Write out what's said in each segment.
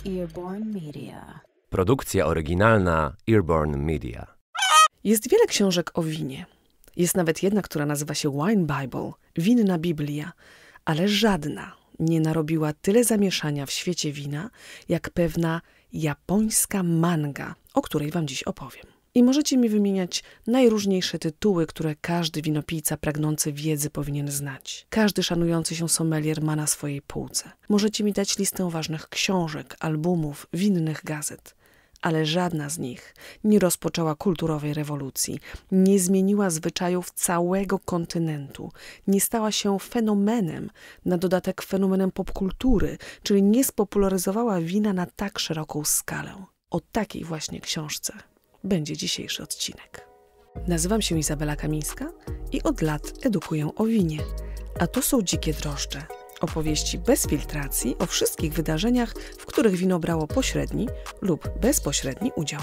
Earborn Media. Produkcja oryginalna Earborn Media. Jest wiele książek o winie. Jest nawet jedna, która nazywa się Wine Bible, winna Biblia, ale żadna nie narobiła tyle zamieszania w świecie wina, jak pewna japońska manga, o której wam dziś opowiem. I możecie mi wymieniać najróżniejsze tytuły, które każdy winopijca pragnący wiedzy powinien znać. Każdy szanujący się sommelier ma na swojej półce. Możecie mi dać listę ważnych książek, albumów, winnych gazet. Ale żadna z nich nie rozpoczęła kulturowej rewolucji, nie zmieniła zwyczajów całego kontynentu, nie stała się fenomenem, na dodatek fenomenem popkultury, czyli nie spopularyzowała wina na tak szeroką skalę. O takiej właśnie książce będzie dzisiejszy odcinek. Nazywam się Izabela Kamińska i od lat edukuję o winie, a to są Dzikie Drożdże. Opowieści bez filtracji o wszystkich wydarzeniach, w których wino brało pośredni lub bezpośredni udział.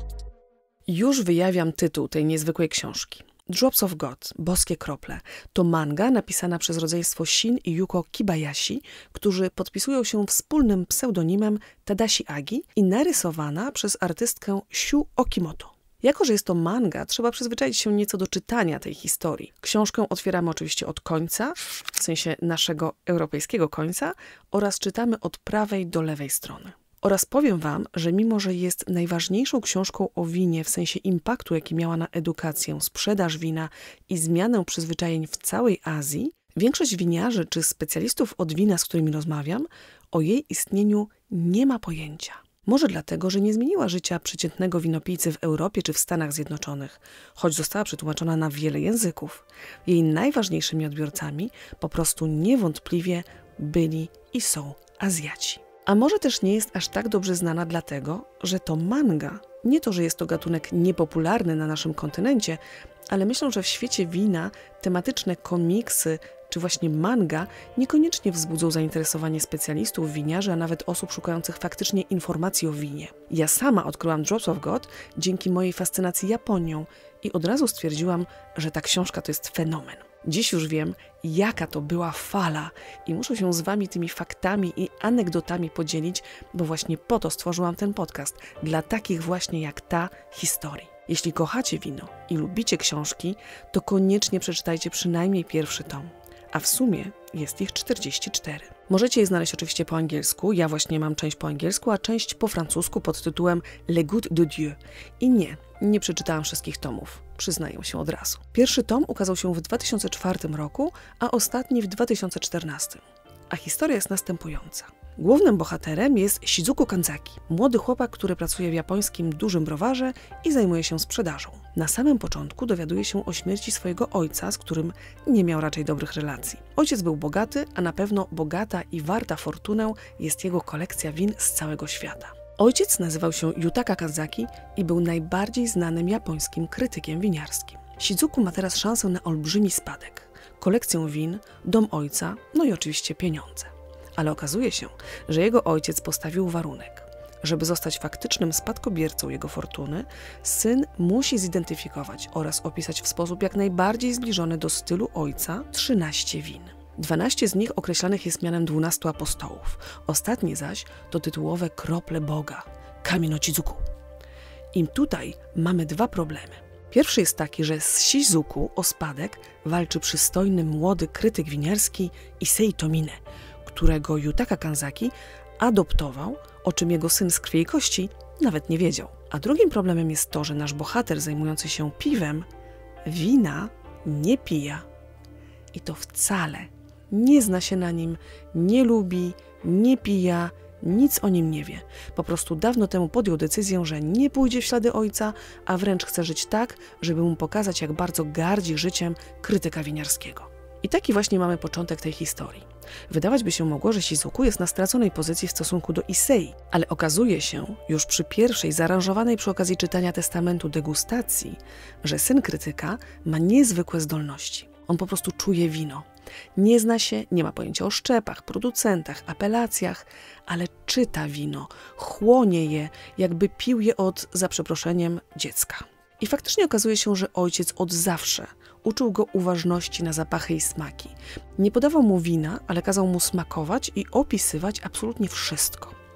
Już wyjawiam tytuł tej niezwykłej książki. Drops of God, Boskie krople, to manga napisana przez rodzeństwo Shin i Yuko Kibayashi, którzy podpisują się wspólnym pseudonimem Tadashi Agi i narysowana przez artystkę Shu Okimoto. Jako że jest to manga, trzeba przyzwyczaić się nieco do czytania tej historii. Książkę otwieramy oczywiście od końca, w sensie naszego europejskiego końca, oraz czytamy od prawej do lewej strony. Oraz powiem wam, że mimo że jest najważniejszą książką o winie w sensie impaktu, jaki miała na edukację, sprzedaż wina i zmianę przyzwyczajeń w całej Azji, większość winiarzy czy specjalistów od wina, z którymi rozmawiam, o jej istnieniu nie ma pojęcia. Może dlatego, że nie zmieniła życia przeciętnego winopijcy w Europie czy w Stanach Zjednoczonych, choć została przetłumaczona na wiele języków. Jej najważniejszymi odbiorcami po prostu niewątpliwie byli i są Azjaci. A może też nie jest aż tak dobrze znana dlatego, że to manga. Nie to, że jest to gatunek niepopularny na naszym kontynencie, ale myślę, że w świecie wina tematyczne komiksy czy właśnie manga niekoniecznie wzbudzą zainteresowanie specjalistów, winiarzy, a nawet osób szukających faktycznie informacji o winie. Ja sama odkryłam Drops of God dzięki mojej fascynacji Japonią i od razu stwierdziłam, że ta książka to jest fenomen. Dziś już wiem, jaka to była fala i muszę się z wami tymi faktami i anegdotami podzielić, bo właśnie po to stworzyłam ten podcast, dla takich właśnie jak ta historii. Jeśli kochacie wino i lubicie książki, to koniecznie przeczytajcie przynajmniej pierwszy tom. A w sumie jest ich 44. Możecie je znaleźć oczywiście po angielsku, ja właśnie mam część po angielsku, a część po francusku pod tytułem Le Goût de Dieu. I nie przeczytałam wszystkich tomów, przyznaję się od razu. Pierwszy tom ukazał się w 2004 roku, a ostatni w 2014. A historia jest następująca. Głównym bohaterem jest Shizuku Kanzaki, młody chłopak, który pracuje w japońskim dużym browarze i zajmuje się sprzedażą. Na samym początku dowiaduje się o śmierci swojego ojca, z którym nie miał raczej dobrych relacji. Ojciec był bogaty, a na pewno bogata i warta fortunę jest jego kolekcja win z całego świata. Ojciec nazywał się Yutaka Kanzaki i był najbardziej znanym japońskim krytykiem winiarskim. Shizuku ma teraz szansę na olbrzymi spadek. Kolekcję win, dom ojca, no i oczywiście pieniądze. Ale okazuje się, że jego ojciec postawił warunek. Żeby zostać faktycznym spadkobiercą jego fortuny, syn musi zidentyfikować oraz opisać w sposób jak najbardziej zbliżony do stylu ojca 13 win. 12 z nich określanych jest mianem 12 apostołów. Ostatnie zaś to tytułowe krople Boga, Kami no Shizuku. I tutaj mamy dwa problemy. Pierwszy jest taki, że z Shizuku o spadek walczy przystojny młody krytyk winiarski Issei Tomine, którego Yutaka Kanzaki adoptował, o czym jego syn z krwi i kości nawet nie wiedział. A drugim problemem jest to, że nasz bohater zajmujący się piwem wina nie pija. I to wcale nie zna się na nim, nie lubi, nie pija, nic o nim nie wie. Po prostu dawno temu podjął decyzję, że nie pójdzie w ślady ojca, a wręcz chce żyć tak, żeby mu pokazać, jak bardzo gardzi życiem krytyka winiarskiego. I taki właśnie mamy początek tej historii. Wydawać by się mogło, że Shizuku jest na straconej pozycji w stosunku do Issei, ale okazuje się, już przy pierwszej, zaaranżowanej przy okazji czytania testamentu degustacji, że syn krytyka ma niezwykłe zdolności. On po prostu czuje wino. Nie zna się, nie ma pojęcia o szczepach, producentach, apelacjach, ale czyta wino, chłonie je, jakby pił je od, za przeproszeniem, dziecka. I faktycznie okazuje się, że ojciec od zawsze uczył go uważności na zapachy i smaki. Nie podawał mu wina, ale kazał mu smakować i opisywać absolutnie wszystko.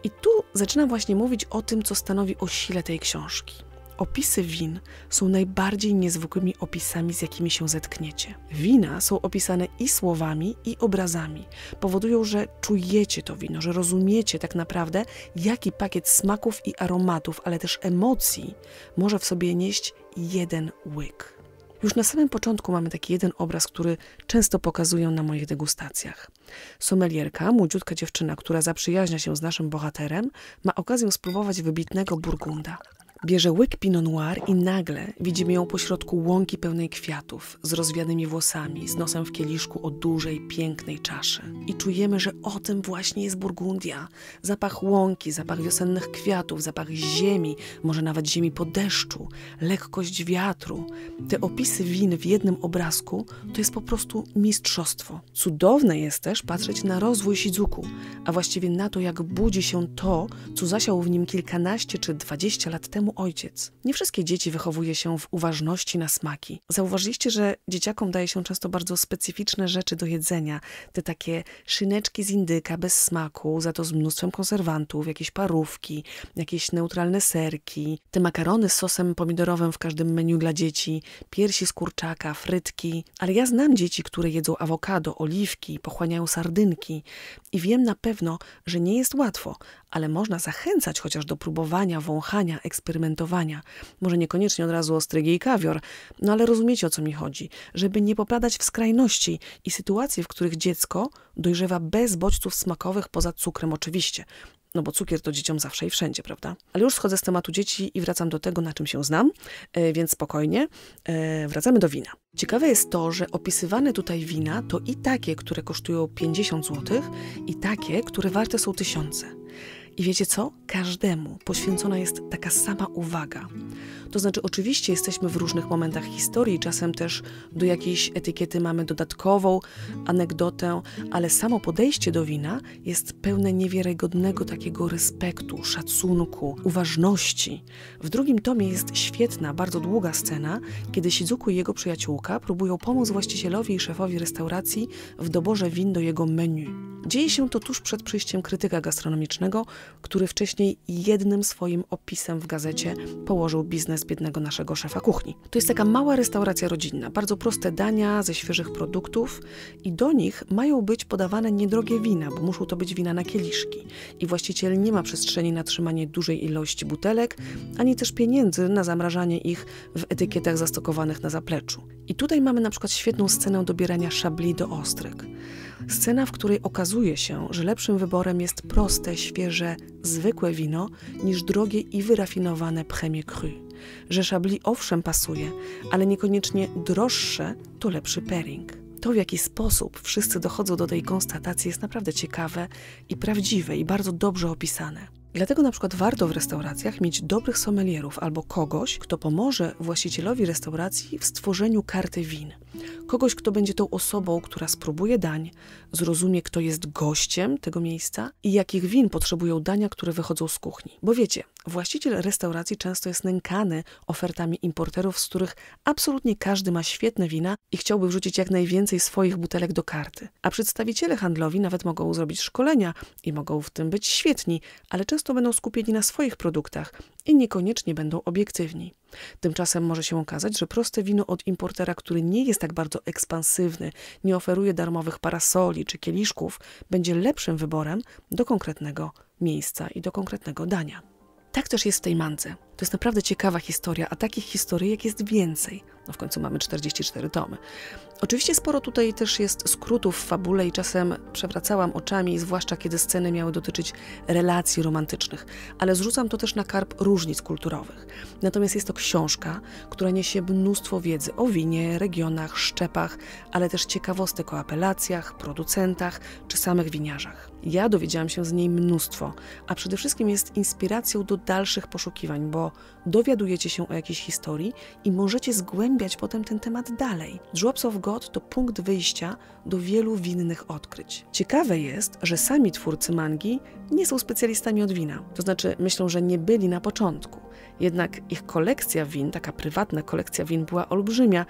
I tu zaczynam właśnie mówić o tym, co stanowi o sile tej książki. Opisy win są najbardziej niezwykłymi opisami, z jakimi się zetkniecie. Wina są opisane i słowami, i obrazami. Powodują, że czujecie to wino, że rozumiecie tak naprawdę, jaki pakiet smaków i aromatów, ale też emocji może w sobie nieść jeden łyk. Już na samym początku mamy taki jeden obraz, który często pokazuję na moich degustacjach. Sommelierka, młodziutka dziewczyna, która zaprzyjaźnia się z naszym bohaterem, ma okazję spróbować wybitnego Burgunda. Bierze łyk Pinot Noir i nagle widzimy ją pośrodku łąki pełnej kwiatów, z rozwianymi włosami, z nosem w kieliszku o dużej, pięknej czaszy. I czujemy, że o tym właśnie jest Burgundia. Zapach łąki, zapach wiosennych kwiatów, zapach ziemi, może nawet ziemi po deszczu, lekkość wiatru. Te opisy win w jednym obrazku to jest po prostu mistrzostwo. Cudowne jest też patrzeć na rozwój Shizuku, a właściwie na to, jak budzi się to, co zasiał w nim kilkanaście czy 20 lat temu ojciec. Nie wszystkie dzieci wychowuje się w uważności na smaki. Zauważyliście, że dzieciakom daje się często bardzo specyficzne rzeczy do jedzenia. Te takie szyneczki z indyka bez smaku, za to z mnóstwem konserwantów, jakieś parówki, jakieś neutralne serki, te makarony z sosem pomidorowym w każdym menu dla dzieci, piersi z kurczaka, frytki. Ale ja znam dzieci, które jedzą awokado, oliwki, pochłaniają sardynki i wiem na pewno, że nie jest łatwo, ale można zachęcać chociaż do próbowania, wąchania, eksperymentowania. Może niekoniecznie od razu ostrygi i kawior, no ale rozumiecie, o co mi chodzi. Żeby nie popadać w skrajności i sytuacje, w których dziecko dojrzewa bez bodźców smakowych, poza cukrem oczywiście. No bo cukier to dzieciom zawsze i wszędzie, prawda? Ale już schodzę z tematu dzieci i wracam do tego, na czym się znam, więc spokojnie. Wracamy do wina. Ciekawe jest to, że opisywane tutaj wina to i takie, które kosztują 50 zł, i takie, które warte są 1000. I wiecie co? Każdemu poświęcona jest taka sama uwaga. To znaczy, oczywiście jesteśmy w różnych momentach historii, czasem też do jakiejś etykiety mamy dodatkową anegdotę, ale samo podejście do wina jest pełne niewiarygodnego takiego respektu, szacunku, uważności. W drugim tomie jest świetna, bardzo długa scena, kiedy Shizuku i jego przyjaciółka próbują pomóc właścicielowi i szefowi restauracji w doborze win do jego menu. Dzieje się to tuż przed przyjściem krytyka gastronomicznego, który wcześniej jednym swoim opisem w gazecie położył biznes biednego naszego szefa kuchni. To jest taka mała restauracja rodzinna, bardzo proste dania ze świeżych produktów i do nich mają być podawane niedrogie wina, bo muszą to być wina na kieliszki. I właściciel nie ma przestrzeni na trzymanie dużej ilości butelek, ani też pieniędzy na zamrażanie ich w etykietach zastokowanych na zapleczu. I tutaj mamy na przykład świetną scenę dobierania szabli do ostryg. Scena, w której okazuje się, że lepszym wyborem jest proste, świeże, zwykłe wino niż drogie i wyrafinowane premier cru. Że szabli owszem pasuje, ale niekoniecznie droższe to lepszy pairing. To, w jaki sposób wszyscy dochodzą do tej konstatacji, jest naprawdę ciekawe i prawdziwe i bardzo dobrze opisane. Dlatego na przykład warto w restauracjach mieć dobrych sommelierów albo kogoś, kto pomoże właścicielowi restauracji w stworzeniu karty win. Kogoś, kto będzie tą osobą, która spróbuje dań, zrozumie, kto jest gościem tego miejsca i jakich win potrzebują dania, które wychodzą z kuchni. Bo wiecie, właściciel restauracji często jest nękany ofertami importerów, z których absolutnie każdy ma świetne wina i chciałby wrzucić jak najwięcej swoich butelek do karty. A przedstawiciele handlowi nawet mogą zrobić szkolenia i mogą w tym być świetni, ale często będą skupieni na swoich produktach i niekoniecznie będą obiektywni. Tymczasem może się okazać, że proste wino od importera, który nie jest tak bardzo ekspansywny, nie oferuje darmowych parasoli czy kieliszków, będzie lepszym wyborem do konkretnego miejsca i do konkretnego dania. Tak też jest w tej mance. To jest naprawdę ciekawa historia, a takich historyjek jest więcej. No w końcu mamy 44 tomy. Oczywiście sporo tutaj też jest skrótów w fabule i czasem przewracałam oczami, zwłaszcza kiedy sceny miały dotyczyć relacji romantycznych, ale zrzucam to też na karb różnic kulturowych. Natomiast jest to książka, która niesie mnóstwo wiedzy o winie, regionach, szczepach, ale też ciekawostek o apelacjach, producentach czy samych winiarzach. Ja dowiedziałam się z niej mnóstwo, a przede wszystkim jest inspiracją do dalszych poszukiwań, bo dowiadujecie się o jakiejś historii i możecie zgłębiać potem ten temat dalej. Drops of God to punkt wyjścia do wielu winnych odkryć. Ciekawe jest, że sami twórcy mangi nie są specjalistami od wina. To znaczy myślą, że nie byli na początku. Jednak ich kolekcja win, taka prywatna kolekcja win była olbrzymia,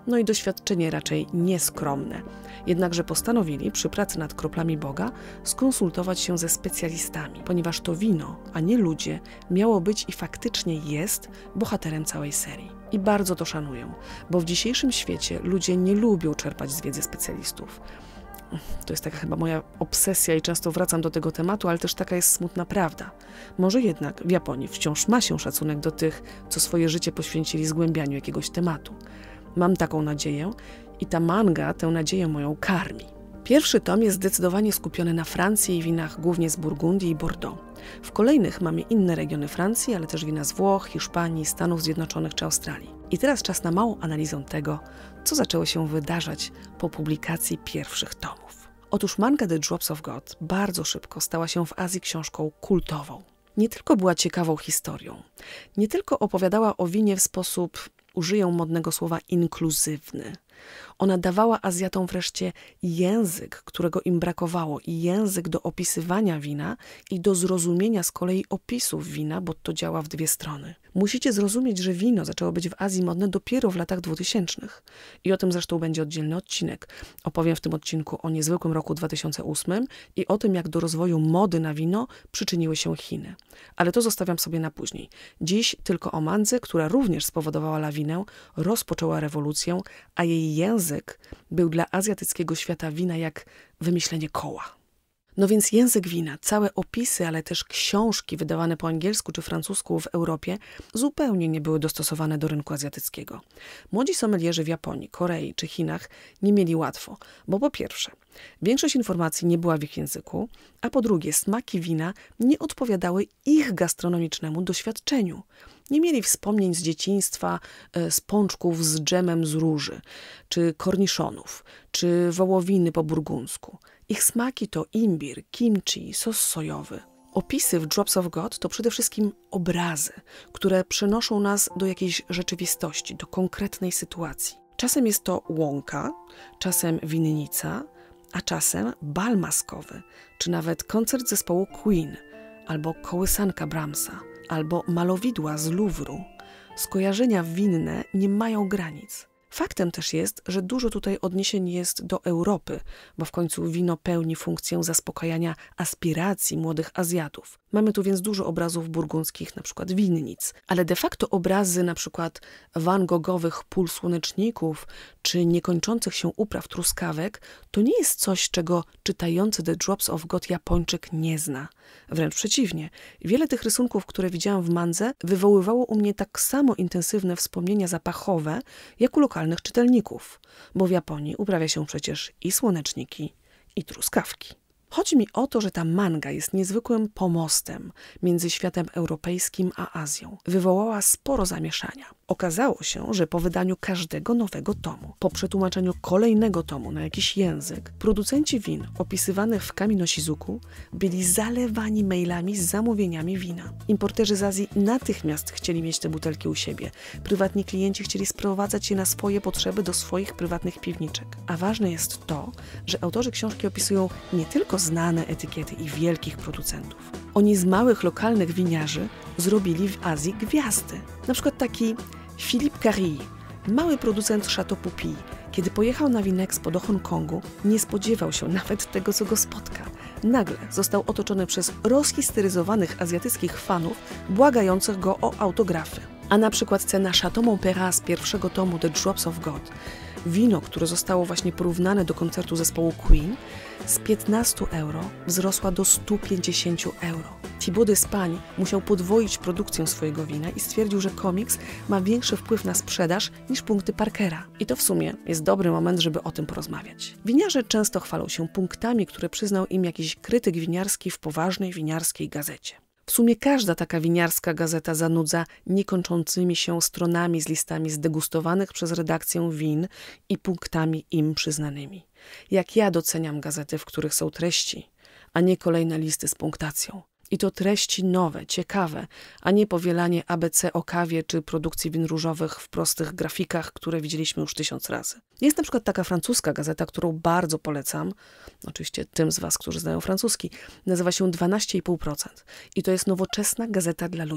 no i doświadczenie raczej nieskromne. Jednakże postanowili przy pracy nad kroplami Boga skonsultować się ze specjalistami, ponieważ to wino, a nie ludzie, miało być i faktycznie jest bohaterem całej serii. I bardzo to szanuję, bo w dzisiejszym świecie ludzie nie lubią czerpać z wiedzy specjalistów. To jest taka chyba moja obsesja i często wracam do tego tematu, ale też taka jest smutna prawda. Może jednak w Japonii wciąż ma się szacunek do tych, co swoje życie poświęcili zgłębianiu jakiegoś tematu. Mam taką nadzieję i ta manga tę nadzieję moją karmi. Pierwszy tom jest zdecydowanie skupiony na Francji i winach głównie z Burgundii i Bordeaux. W kolejnych mamy inne regiony Francji, ale też wina z Włoch, Hiszpanii, Stanów Zjednoczonych czy Australii. I teraz czas na małą analizę tego, co zaczęło się wydarzać po publikacji pierwszych tomów. Otóż manga The Drops of God bardzo szybko stała się w Azji książką kultową. Nie tylko była ciekawą historią, nie tylko opowiadała o winie w sposób, użyję modnego słowa, inkluzywny. Ona dawała Azjatom wreszcie język, którego im brakowało, i język do opisywania wina i do zrozumienia z kolei opisów wina, bo to działa w dwie strony. Musicie zrozumieć, że wino zaczęło być w Azji modne dopiero w latach 2000. I o tym zresztą będzie oddzielny odcinek. Opowiem w tym odcinku o niezwykłym roku 2008 i o tym, jak do rozwoju mody na wino przyczyniły się Chiny. Ale to zostawiam sobie na później. Dziś tylko o mandze, która również spowodowała lawinę, rozpoczęła rewolucję, a jej język był dla azjatyckiego świata wina jak wymyślenie koła. No więc język wina, całe opisy, ale też książki wydawane po angielsku czy francusku w Europie zupełnie nie były dostosowane do rynku azjatyckiego. Młodzi sommelierzy w Japonii, Korei czy Chinach nie mieli łatwo, bo po pierwsze, większość informacji nie była w ich języku, a po drugie, smaki wina nie odpowiadały ich gastronomicznemu doświadczeniu. Nie mieli wspomnień z dzieciństwa, z pączków z dżemem z róży, czy korniszonów, czy wołowiny po burgundzku. Ich smaki to imbir, kimchi, sos sojowy. Opisy w Drops of God to przede wszystkim obrazy, które przenoszą nas do jakiejś rzeczywistości, do konkretnej sytuacji. Czasem jest to łąka, czasem winnica, a czasem bal maskowy, czy nawet koncert zespołu Queen, albo kołysanka Brahmsa, albo malowidła z Louvru. Skojarzenia winne nie mają granic. Faktem też jest, że dużo tutaj odniesień jest do Europy, bo w końcu wino pełni funkcję zaspokajania aspiracji młodych Azjatów. Mamy tu więc dużo obrazów burgundzkich, na przykład winnic, ale de facto obrazy na przykład Van Goghowych półsłoneczników czy niekończących się upraw truskawek to nie jest coś, czego czytający The Drops of God Japończyk nie zna. Wręcz przeciwnie, wiele tych rysunków, które widziałam w mandze, wywoływało u mnie tak samo intensywne wspomnienia zapachowe, jak u lokalnych czytelników, bo w Japonii uprawia się przecież i słoneczniki, i truskawki. Chodzi mi o to, że ta manga jest niezwykłym pomostem między światem europejskim a Azją. Wywołała sporo zamieszania. Okazało się, że po wydaniu każdego nowego tomu, po przetłumaczeniu kolejnego tomu na jakiś język, producenci win opisywanych w Kaminoshizuku byli zalewani mailami z zamówieniami wina. Importerzy z Azji natychmiast chcieli mieć te butelki u siebie. Prywatni klienci chcieli sprowadzać je na swoje potrzeby do swoich prywatnych piwniczek. A ważne jest to, że autorzy książki opisują nie tylko znane etykiety i wielkich producentów. Oni z małych, lokalnych winiarzy zrobili w Azji gwiazdy. Na przykład taki Philippe Carry, mały producent Chateau Pupi, kiedy pojechał na Winexpo do Hongkongu, nie spodziewał się nawet tego, co go spotka. Nagle został otoczony przez rozhisteryzowanych azjatyckich fanów, błagających go o autografy. A na przykład cena Chateau Montpellier z pierwszego tomu The Drops of God, wino, które zostało właśnie porównane do koncertu zespołu Queen, z 15 euro wzrosła do 150 euro. Thibaut d'Espagne musiał podwoić produkcję swojego wina i stwierdził, że komiks ma większy wpływ na sprzedaż niż punkty Parkera. I to w sumie jest dobry moment, żeby o tym porozmawiać. Winiarze często chwalą się punktami, które przyznał im jakiś krytyk winiarski w poważnej winiarskiej gazecie. W sumie każda taka winiarska gazeta zanudza niekończącymi się stronami z listami zdegustowanych przez redakcję win i punktami im przyznanymi. Jak ja doceniam gazety, w których są treści, a nie kolejne listy z punktacją. I to treści nowe, ciekawe, a nie powielanie ABC o kawie czy produkcji win różowych w prostych grafikach, które widzieliśmy już 1000 razy. Jest na przykład taka francuska gazeta, którą bardzo polecam, oczywiście tym z Was, którzy znają francuski, nazywa się 12,5%. I to jest nowoczesna gazeta dla ludzi.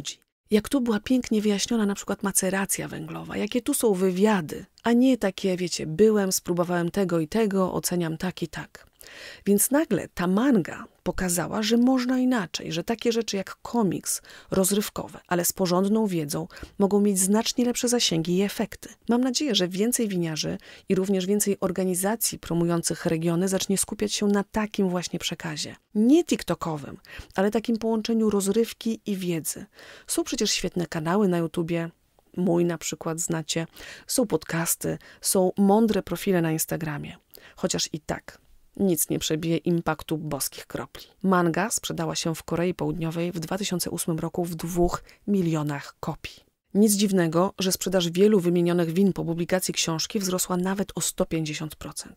Jak tu była pięknie wyjaśniona na przykład maceracja węglowa, jakie tu są wywiady, a nie takie, wiecie, byłem, spróbowałem tego i tego, oceniam tak i tak. Więc nagle ta manga pokazała, że można inaczej, że takie rzeczy jak komiks rozrywkowe, ale z porządną wiedzą, mogą mieć znacznie lepsze zasięgi i efekty. Mam nadzieję, że więcej winiarzy i również więcej organizacji promujących regiony zacznie skupiać się na takim właśnie przekazie. Nie TikTokowym, ale takim połączeniu rozrywki i wiedzy. Są przecież świetne kanały na YouTubie, mój na przykład znacie, są podcasty, są mądre profile na Instagramie. Chociaż i tak nic nie przebije impaktu boskich kropli. Manga sprzedała się w Korei Południowej w 2008 roku w 2 milionach kopii. Nic dziwnego, że sprzedaż wielu wymienionych win po publikacji książki wzrosła nawet o 150%.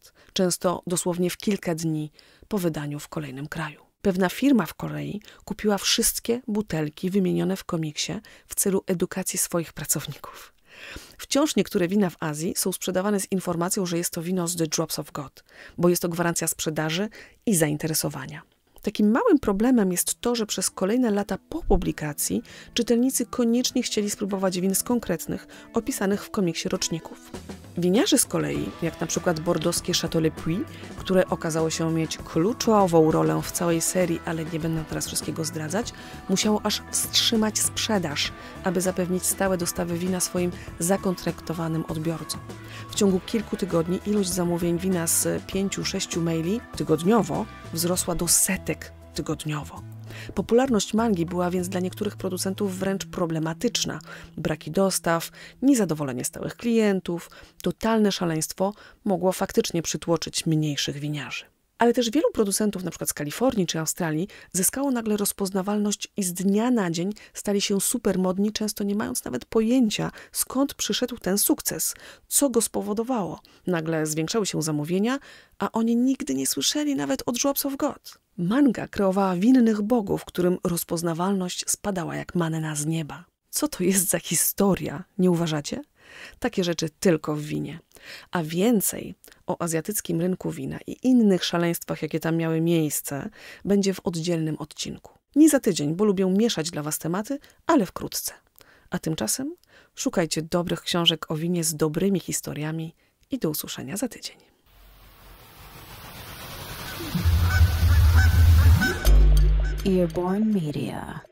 Często dosłownie w kilka dni po wydaniu w kolejnym kraju. Pewna firma w Korei kupiła wszystkie butelki wymienione w komiksie w celu edukacji swoich pracowników. Wciąż niektóre wina w Azji są sprzedawane z informacją, że jest to wino z The Drops of God, bo jest to gwarancja sprzedaży i zainteresowania. Takim małym problemem jest to, że przez kolejne lata po publikacji czytelnicy koniecznie chcieli spróbować win z konkretnych, opisanych w komiksie roczników. Winiarze z kolei, jak na przykład bordowskie Château Le Puy, które okazało się mieć kluczową rolę w całej serii, ale nie będę teraz wszystkiego zdradzać, musiało aż wstrzymać sprzedaż, aby zapewnić stałe dostawy wina swoim zakontraktowanym odbiorcom. W ciągu kilku tygodni ilość zamówień wina z 5-6 maili tygodniowo wzrosła do setek tygodniowo. Popularność mangi była więc dla niektórych producentów wręcz problematyczna. Braki dostaw, niezadowolenie stałych klientów, totalne szaleństwo mogło faktycznie przytłoczyć mniejszych winiarzy. Ale też wielu producentów, np. z Kalifornii czy Australii, zyskało nagle rozpoznawalność i z dnia na dzień stali się supermodni, często nie mając nawet pojęcia, skąd przyszedł ten sukces, co go spowodowało. Nagle zwiększały się zamówienia, a oni nigdy nie słyszeli nawet o Drops of God. Manga kreowała winnych bogów, którym rozpoznawalność spadała jak manna z nieba. Co to jest za historia, nie uważacie? Takie rzeczy tylko w winie. A więcej o azjatyckim rynku wina i innych szaleństwach, jakie tam miały miejsce, będzie w oddzielnym odcinku. Nie za tydzień, bo lubię mieszać dla was tematy, ale wkrótce. A tymczasem szukajcie dobrych książek o winie z dobrymi historiami i do usłyszenia za tydzień. Earborn Media.